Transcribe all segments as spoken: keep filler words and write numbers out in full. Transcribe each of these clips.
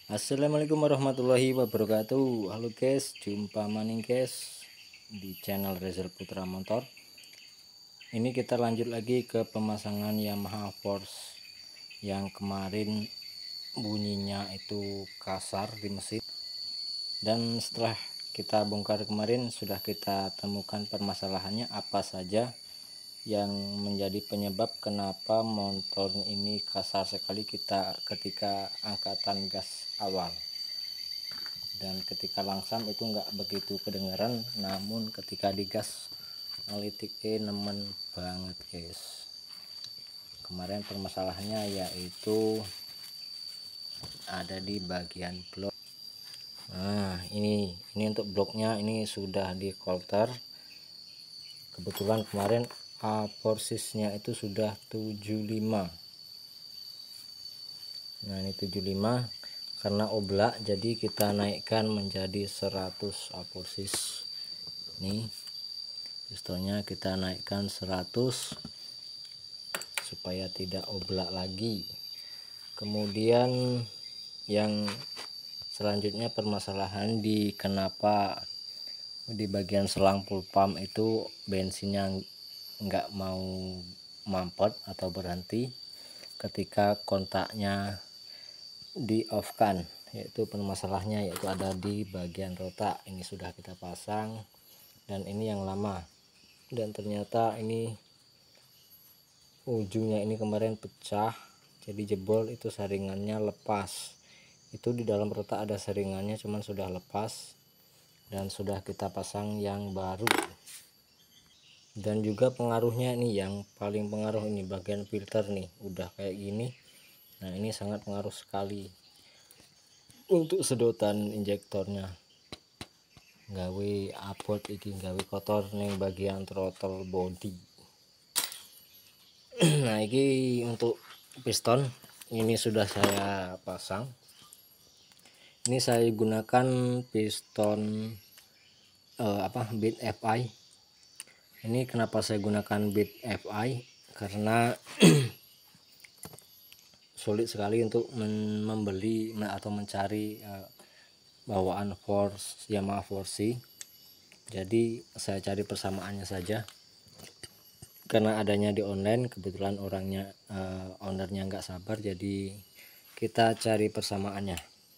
Assalamualaikum warahmatullahi wabarakatuh. Halo guys, jumpa maning guys di channel Rezer Putra Motor. Ini kita lanjut lagi ke pemasangan Yamaha Force yang kemarin bunyinya itu kasar di mesin. Dan setelah kita bongkar kemarin sudah kita temukan permasalahannya apa saja yang menjadi penyebab kenapa motor ini kasar sekali kita ketika angkatan gas awal, dan ketika langsam itu enggak begitu kedengaran, namun ketika digas ngelitiknya nemen banget guys. Kemarin permasalahannya yaitu ada di bagian blok. Nah ini ini untuk bloknya ini sudah di kolter. Kebetulan kemarin A forsisnya itu sudah tujuh puluh lima. Nah ini tujuh puluh lima, karena oblak jadi kita naikkan menjadi seratus A forsis. Nih pistonnya kita naikkan seratus supaya tidak oblak lagi. Kemudian yang selanjutnya permasalahan di kenapa di bagian selang full pump itu bensinnya nggak mau mampet atau berhenti ketika kontaknya di off kan, yaitu permasalahannya yaitu ada di bagian rotak. Ini sudah kita pasang dan ini yang lama, dan ternyata ini ujungnya ini kemarin pecah jadi jebol, itu saringannya lepas. Itu di dalam rotak ada saringannya cuman sudah lepas dan sudah kita pasang yang baru. Dan juga pengaruhnya ini yang paling pengaruh ini bagian filter nih udah kayak gini. Nah ini sangat pengaruh sekali untuk sedotan injektornya, gawe abot iki, gawe kotor nih bagian throttle body. Nah ini untuk piston ini sudah saya pasang. Ini saya gunakan piston eh, apa Bit F I. Ini kenapa saya gunakan Bit F I, karena sulit sekali untuk membeli atau mencari uh, bawaan Force Yamaha Force. Jadi saya cari persamaannya saja, karena adanya di online. Kebetulan orangnya uh, ownernya nggak sabar, jadi kita cari persamaannya.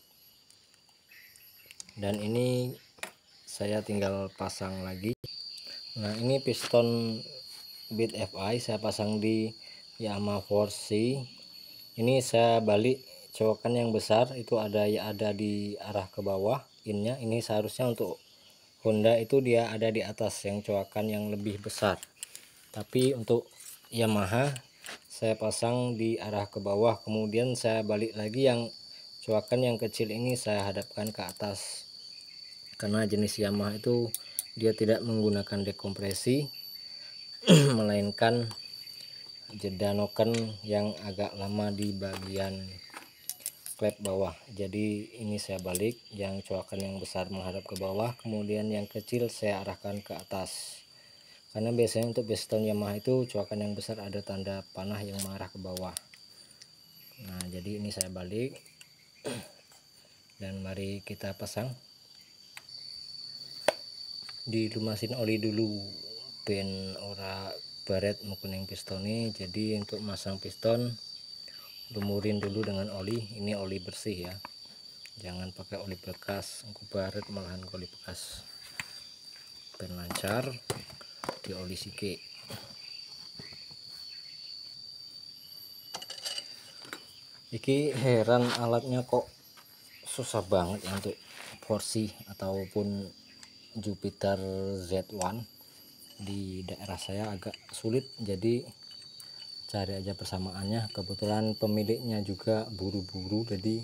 Dan ini saya tinggal pasang lagi. Nah ini piston Bit F I saya pasang di Yamaha Force. Ini saya balik cowokan yang besar itu ada ya ada di arah ke bawah innya. Ini seharusnya untuk Honda itu dia ada di atas yang cowokan yang lebih besar, tapi untuk Yamaha saya pasang di arah ke bawah. Kemudian saya balik lagi yang cowokan yang kecil ini saya hadapkan ke atas, karena jenis Yamaha itu dia tidak menggunakan dekompresi melainkan jeda noken yang agak lama di bagian klep bawah. Jadi ini saya balik yang coakan yang besar menghadap ke bawah, kemudian yang kecil saya arahkan ke atas, karena biasanya untuk piston Yamaha itu coakan yang besar ada tanda panah yang mengarah ke bawah. Nah jadi ini saya balik dan mari kita pasang. Dilumasin oli dulu ben ora baret mengkuning piston ini. Jadi untuk masang piston lumurin dulu dengan oli. Ini oli bersih ya, jangan pakai oli bekas, aku baret malahan oli bekas. Ben lancar di oli sike. Iki heran alatnya kok susah banget ya untuk Force ataupun Jupiter Z satu. Di daerah saya agak sulit, jadi cari aja persamaannya. Kebetulan pemiliknya juga buru-buru, jadi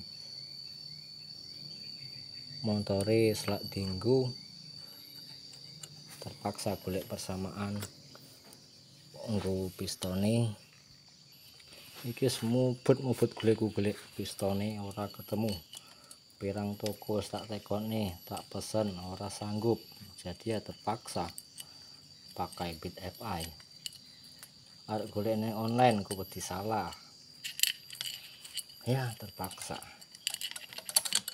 montore selak dinggo terpaksa golek persamaan nggo pistone. Iki semubet mubet golek-golek pistone ora ketemu. Pirang toko tak tekone, tak pesen ora sanggup, jadi ya terpaksa pakai Bit F I. Arek golek nang online kok wedi salah, ya terpaksa.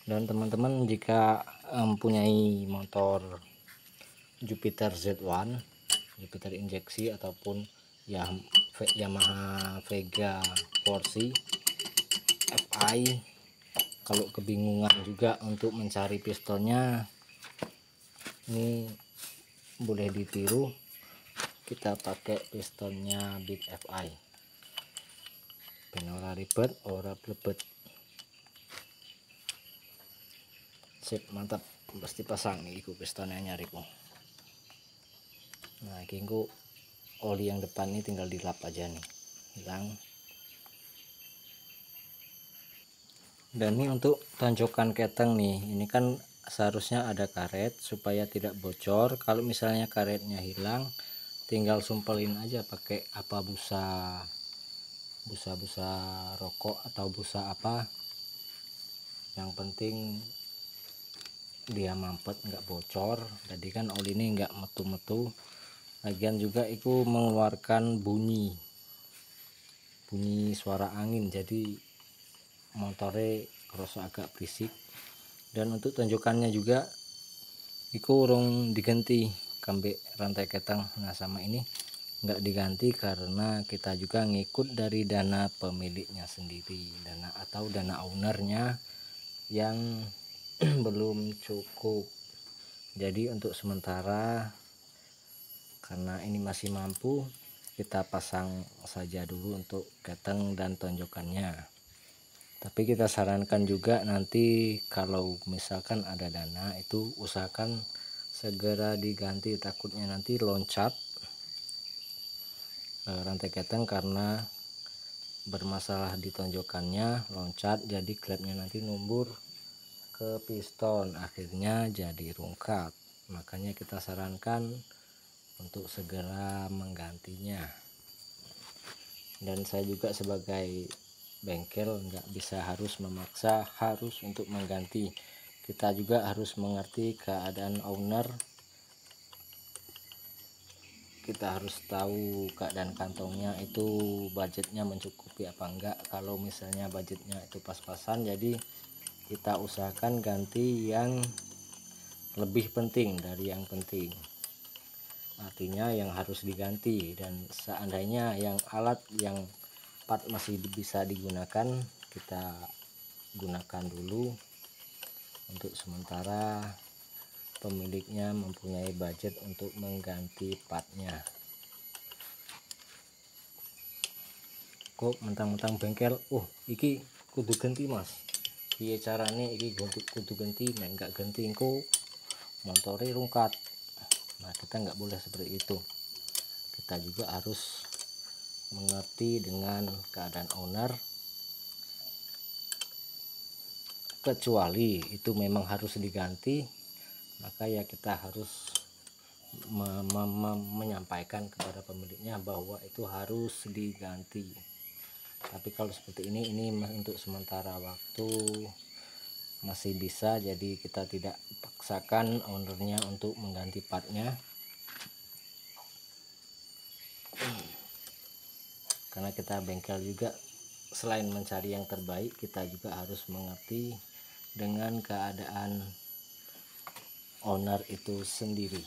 Dan teman-teman jika mempunyai motor Jupiter Z satu, Jupiter injeksi ataupun Yamaha Vega empat C F I, kalau kebingungan juga untuk mencari pistonnya, ini boleh ditiru, kita pakai pistonnya Beat F I. Ben ora ribet, ora blebet. Sip, mantap. Pasti pasang nih iku pistonnya nyariku. Nah, iki engko oli yang depan ini tinggal dilap aja nih. Hilang. Dan ini untuk tonjokan keteng nih. Ini kan seharusnya ada karet supaya tidak bocor. Kalau misalnya karetnya hilang, tinggal sumpelin aja pakai apa busa busa-busa rokok atau busa apa. Yang penting dia mampet, nggak bocor. Jadi kan oli ini nggak metu-metu. Lagian juga itu mengeluarkan bunyi bunyi suara angin, jadi motornya kerasa agak berisik. Dan untuk tonjokannya juga itu urung diganti kambek rantai keteng. Nah, sama ini nggak diganti karena kita juga ngikut dari dana pemiliknya sendiri, dana atau dana ownernya yang belum cukup. Jadi untuk sementara karena ini masih mampu, kita pasang saja dulu untuk keteng dan tonjokannya. Tapi kita sarankan juga nanti kalau misalkan ada dana itu usahakan segera diganti, takutnya nanti loncat e, rantai keteng karena bermasalah di tonjokannya, loncat jadi klepnya nanti numbur ke piston, akhirnya jadi rungkat. Makanya kita sarankan untuk segera menggantinya. Dan saya juga sebagai bengkel nggak bisa harus memaksa harus untuk mengganti. Kita juga harus mengerti keadaan owner, kita harus tahu keadaan kantongnya itu budgetnya mencukupi apa enggak. Kalau misalnya budgetnya itu pas-pasan, jadi kita usahakan ganti yang lebih penting dari yang penting, artinya yang harus diganti. Dan seandainya yang alat yang part masih bisa digunakan, kita gunakan dulu untuk sementara pemiliknya mempunyai budget untuk mengganti partnya. Kok mentang-mentang bengkel, oh iki kudu ganti mas, piye carane iki kudu ganti, nek enggak ganti engko motornya rungkat. Nah, kita nggak boleh seperti itu. Kita juga harus mengerti dengan keadaan owner, kecuali itu memang harus diganti, maka ya kita harus me me me menyampaikan kepada pemiliknya bahwa itu harus diganti. Tapi kalau seperti ini ini untuk sementara waktu masih bisa, jadi kita tidak paksakan ownernya untuk mengganti partnya, karena kita bengkel juga selain mencari yang terbaik, kita juga harus mengerti dengan keadaan owner itu sendiri.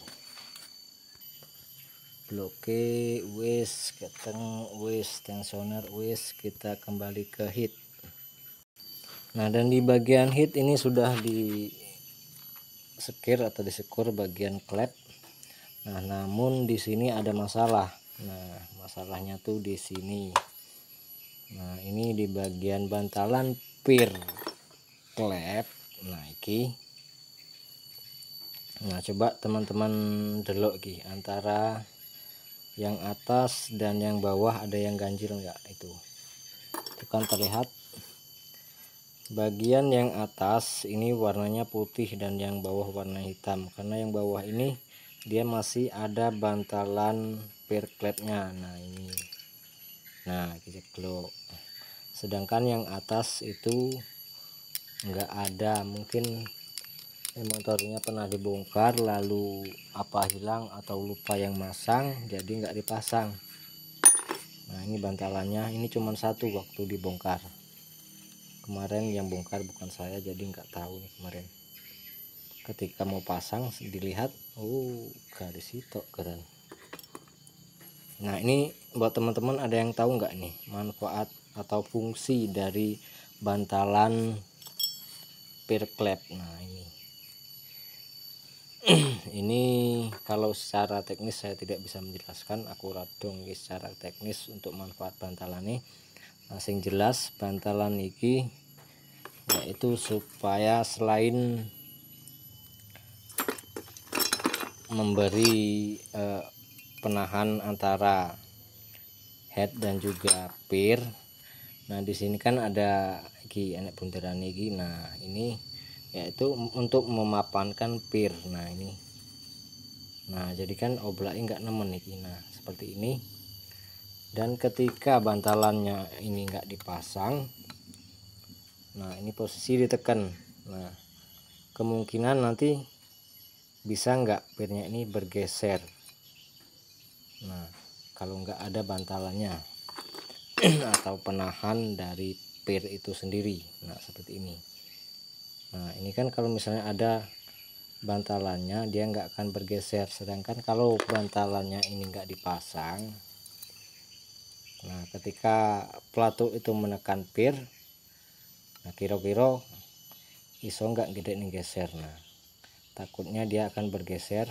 Bloke wis, keteng wis, tensioner wis, kita kembali ke hit. Nah, dan di bagian hit ini sudah di sekir atau disekur bagian klep. Nah, namun di sini ada masalah. Nah, masalahnya tuh di sini. Nah, ini di bagian bantalan pir klep. Nah, iki. Nah, coba teman-teman delok iki antara yang atas dan yang bawah ada yang ganjil enggak itu. Itu kan terlihat bagian yang atas ini warnanya putih dan yang bawah warna hitam, karena yang bawah ini dia masih ada bantalan pir klepnya. Nah, ini. Nah, kita klop. Sedangkan yang atas itu enggak ada, mungkin motornya pernah dibongkar lalu apa hilang atau lupa yang masang, jadi enggak dipasang. Nah, ini bantalannya, ini cuma satu waktu dibongkar. kemarin yang bongkar bukan saya, jadi nggak tahu nih kemarin ketika mau pasang dilihat, oh garis itu keren. Nah ini buat teman-teman, ada yang tahu nggak nih manfaat atau fungsi dari bantalan peer klep? Nah ini ini kalau secara teknis saya tidak bisa menjelaskan akurat dong secara teknis untuk manfaat bantalan ini. Nah, sing jelas bantalan iki yaitu supaya selain memberi eh, penahan antara head dan juga peer. Nah di sini kan ada iki enek bundaran iki. Nah ini yaitu untuk memapankan peer. Nah ini, nah jadi kan oblaknya nggak nemen iki. Nah seperti ini. Dan ketika bantalannya ini nggak dipasang, nah ini posisi ditekan, nah kemungkinan nanti bisa nggak peernya ini bergeser. Nah kalau nggak ada bantalannya atau penahan dari peer itu sendiri, nah seperti ini. Nah ini kan kalau misalnya ada bantalannya dia nggak akan bergeser, sedangkan kalau bantalannya ini nggak dipasang, nah ketika pelatuk itu menekan peer, nah kira-kira iso nggak gede nih geser. Nah takutnya dia akan bergeser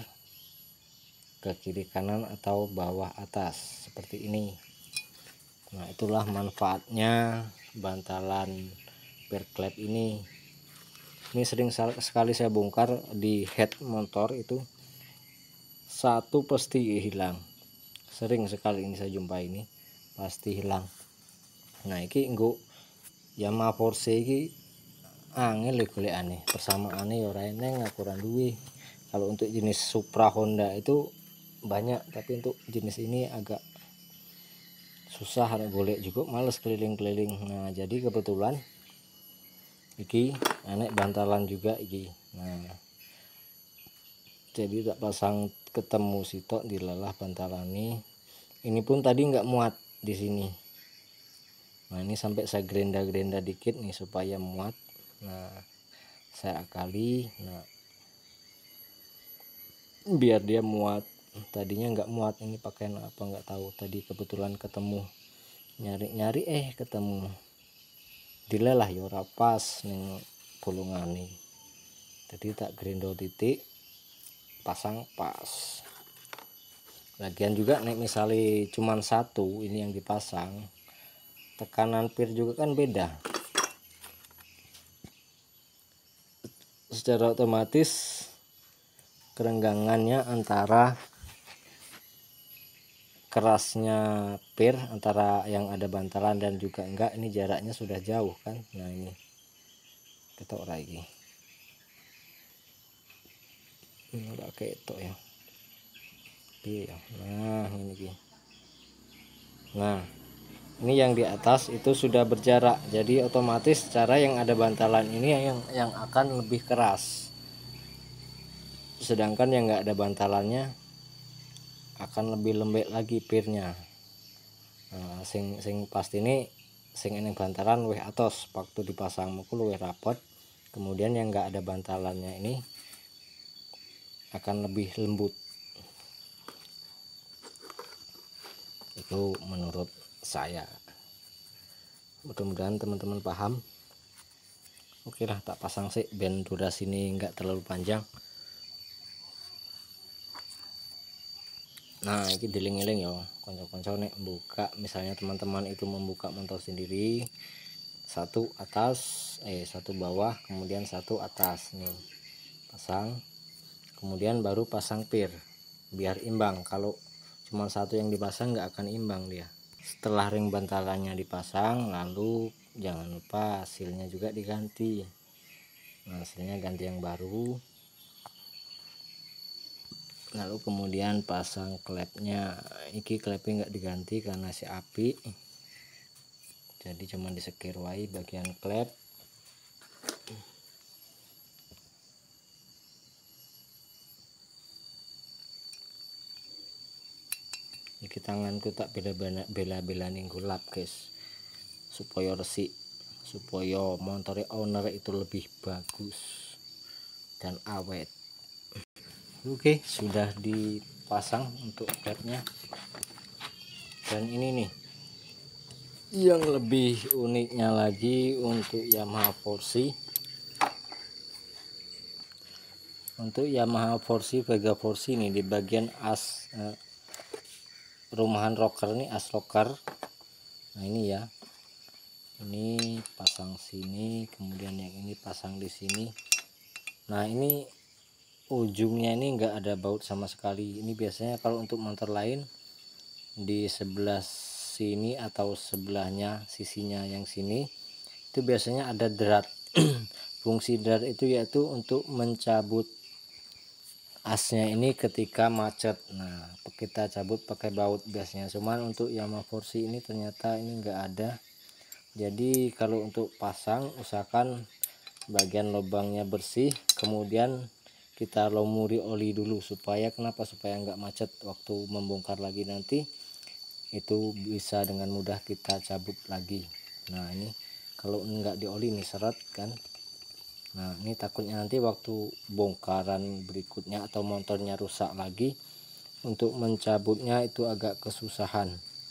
ke kiri kanan atau bawah atas seperti ini. Nah itulah manfaatnya bantalan peer klep ini. Ini sering sekali saya bongkar di head motor itu, satu pasti hilang, sering sekali ini saya jumpai, ini pasti hilang. Nah ini nggo Yamaha Force iki angel golek aneh persamaane ya ora eneng, aku ora duwe. Kalau untuk jenis Supra Honda itu banyak, tapi untuk jenis ini agak susah, ada golek juga males keliling-keliling. Nah jadi kebetulan iki anek bantalan juga iki. Nah jadi tak pasang ketemu sitok dilelah bantalan ini. Ini pun tadi nggak muat di sini. Nah ini sampai saya gerenda-gerenda dikit nih supaya muat. Nah saya akali, nah biar dia muat. Tadinya nggak muat, ini pakaian apa nggak tahu, tadi kebetulan ketemu, nyari-nyari eh ketemu dilelah ya ora pas ning bolongane. Jadi tak grendo titik pasang pas. Lagian juga nek misalnya cuman satu ini yang dipasang, tekanan peer juga kan beda, secara otomatis kerenggangannya antara kerasnya peer antara yang ada bantalan dan juga enggak, ini jaraknya sudah jauh kan. Nah ini ketok lagi, ini enggak ketok ya. Iya, nah ini gini. Nah ini yang di atas itu sudah berjarak, jadi otomatis cara yang ada bantalan ini yang yang akan lebih keras, sedangkan yang enggak ada bantalannya akan lebih lembek lagi peernya. Nah, sing sing pasti ini sing ini bantalan weh atos waktu dipasang mukul weh rapot, kemudian yang enggak ada bantalannya ini akan lebih lembut. Itu menurut saya, mudah-mudahan teman-teman paham. Oke lah, tak pasang sih ben durasi ini enggak terlalu panjang. Nah ini diling-iling ya konco-konco nek buka, misalnya teman-teman itu membuka motor sendiri, satu atas eh satu bawah kemudian satu atas nih pasang, kemudian baru pasang peer biar imbang. Kalau cuma satu yang dipasang nggak akan imbang dia. Setelah ring bantalannya dipasang, lalu jangan lupa hasilnya juga diganti. Nah, hasilnya ganti yang baru, lalu kemudian pasang klepnya. Iki klepnya nggak diganti karena si api, jadi cuma disekir wae bagian klep. Iki tanganku tak bela-bela bela-bela ning lap guys supaya resik. supaya motor owner itu lebih bagus dan awet. Oke, sudah dipasang untuk klepnya. Dan ini nih yang lebih uniknya lagi untuk Yamaha four C. Untuk Yamaha four C Vega four C ini di bagian as eh, rumahan rocker nih, as rocker. Nah ini ya, ini pasang sini, kemudian yang ini pasang di sini. Nah ini ujungnya ini enggak ada baut sama sekali. Ini biasanya kalau untuk motor lain di sebelah sini atau sebelahnya, sisinya yang sini itu biasanya ada drat. Fungsi drat itu yaitu untuk mencabut asnya ini ketika macet. Nah kita cabut pakai baut biasanya, cuman untuk Yamaha four C ini ternyata ini enggak ada. Jadi kalau untuk pasang usahakan bagian lubangnya bersih, kemudian kita lumuri oli dulu supaya kenapa supaya enggak macet waktu membongkar lagi, nanti itu bisa dengan mudah kita cabut lagi. Nah ini kalau enggak dioli nih seret kan. Nah ini takutnya nanti waktu bongkaran berikutnya atau motornya rusak lagi, untuk mencabutnya itu agak kesusahan.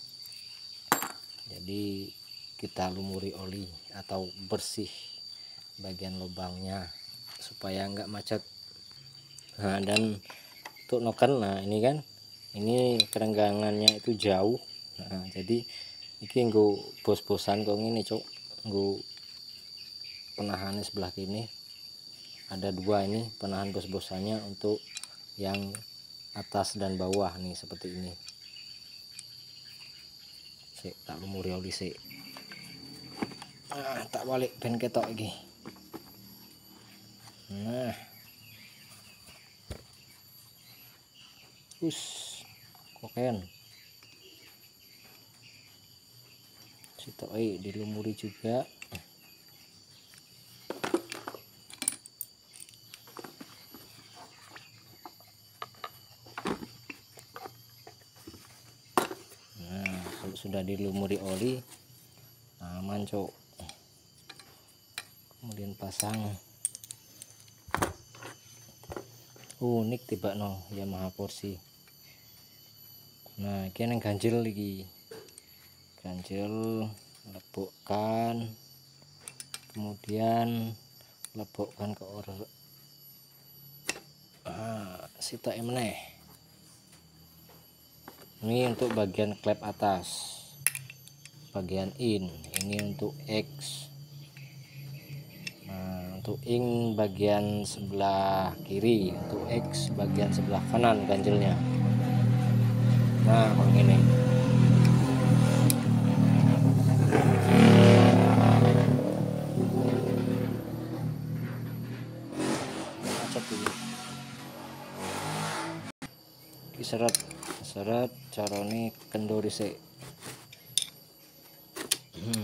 Jadi kita lumuri oli atau bersih bagian lubangnya supaya enggak macet. Nah dan untuk noken, nah ini kan ini kerenggangannya itu jauh. Nah jadi ini nggo bos-bosan kok ini cok, nggo penahannya sebelah kini ada dua, ini penahan bos-bosannya untuk yang atas dan bawah nih seperti ini. Sik tak lumuri oli sik. Nah, tak balik ben ketok iki. Nah us koken sitok eh dilumuri juga. Nah kalau sudah dilumuri oli aman cok, kemudian pasang. Unik tiba no Yamaha four C. Nah ini yang ganjil lagi, ganjil lebokkan, kemudian lebokkan ke order. Ah, sitok meneh. Ini untuk bagian klep atas, bagian in ini untuk X. Nah untuk ing bagian sebelah kiri, untuk X bagian sebelah kanan ganjelnya. Nah kalau ini macet dulu, diseret seret carane kendor sik. hmm.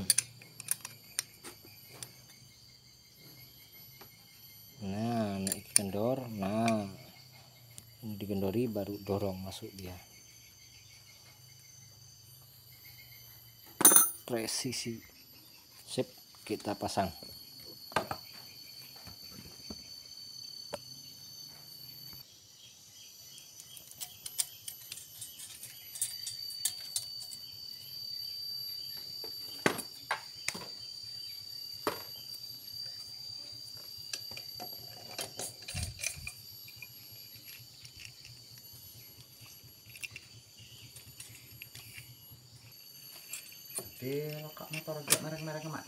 Nah naik kendor, nah ini digendori baru dorong masuk dia. Presisi. Sip, kita pasang. Di lokak motor agak merek-merek emak.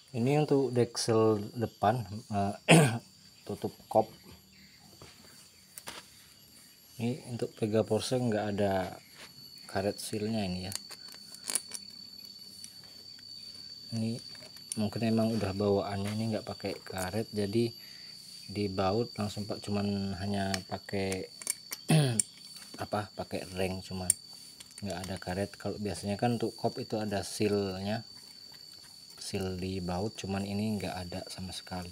Ini untuk deksel depan, uh, tutup kop. Ini untuk Pega Porsche nggak ada karet sealnya ini ya. Ini mungkin emang udah bawaannya ini nggak pakai karet, jadi dibaut langsung pak, cuman hanya pakai apa pakai ring, cuman nggak ada karet. Kalau biasanya kan untuk kop itu ada sealnya, seal di baut, cuman ini nggak ada sama sekali,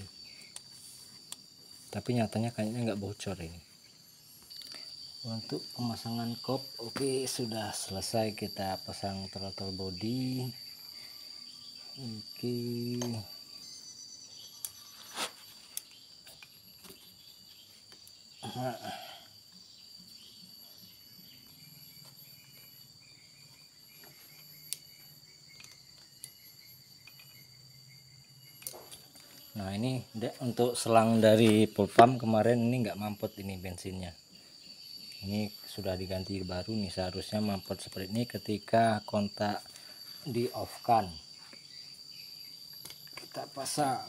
tapi nyatanya kayaknya nggak bocor ini. Untuk pemasangan kop oke, sudah selesai. Kita pasang throttle body. Oke, nah, nah ini untuk selang dari full pump kemarin ini nggak mampet ini bensinnya. Ini sudah diganti baru nih, seharusnya mampet seperti ini ketika kontak di off kan. Kita pasang.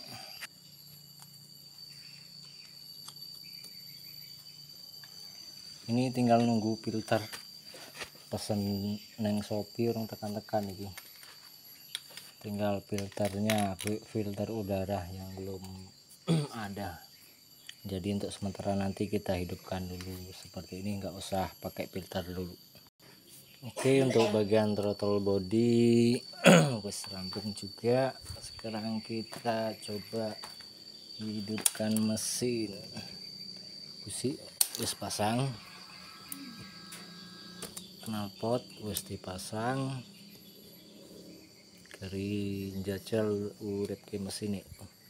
Ini tinggal nunggu filter, pesen neng Shopee orang tekan-tekan ini. Tinggal filternya, filter udara yang belum ada. Jadi untuk sementara nanti kita hidupkan dulu seperti ini, nggak usah pakai filter dulu. Oke, untuk bagian throttle body wes rampung juga. Sekarang kita coba hidupkan mesin. Busi wes pasang, knalpot wes dipasang, keri jajal urip ke mesin ini.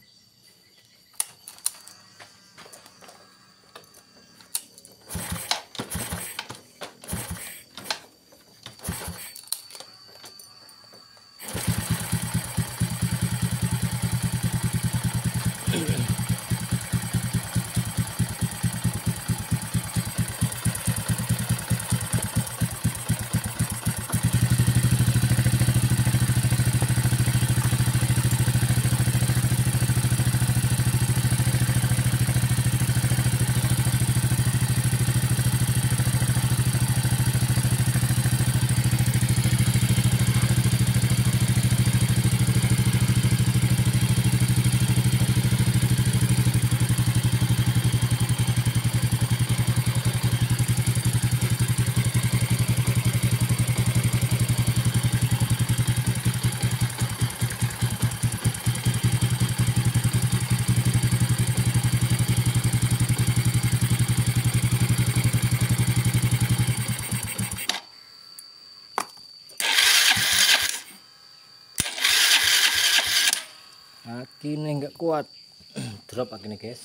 Akhirnya nggak kuat, drop akhirnya guys.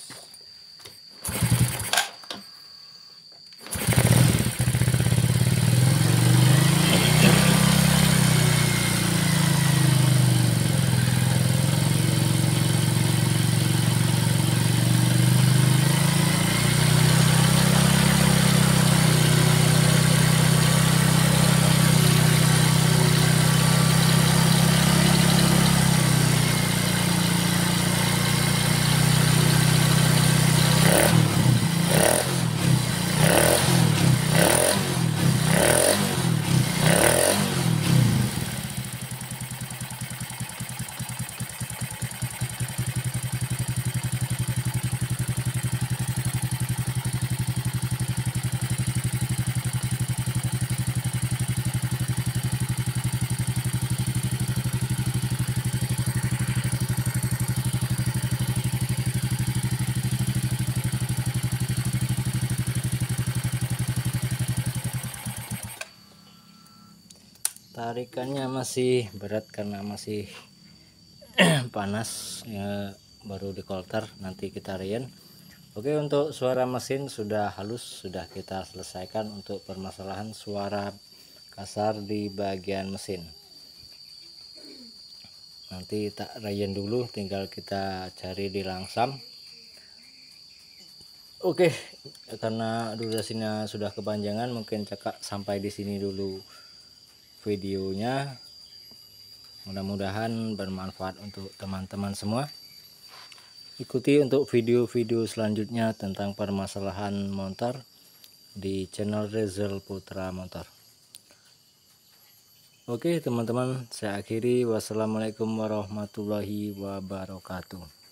Tarikannya masih berat karena masih panas ya, baru di kolter, nanti kita rien. Oke, untuk suara mesin sudah halus, sudah kita selesaikan untuk permasalahan suara kasar di bagian mesin. Nanti tak rien dulu, tinggal kita cari di langsam. Oke, karena durasinya sudah kepanjangan, mungkin cakap sampai di sini dulu videonya. Mudah-mudahan bermanfaat untuk teman-teman semua. Ikuti untuk video-video selanjutnya tentang permasalahan motor di channel Rizal Putra Motor. Oke teman-teman, saya akhiri. Wassalamualaikum warahmatullahi wabarakatuh.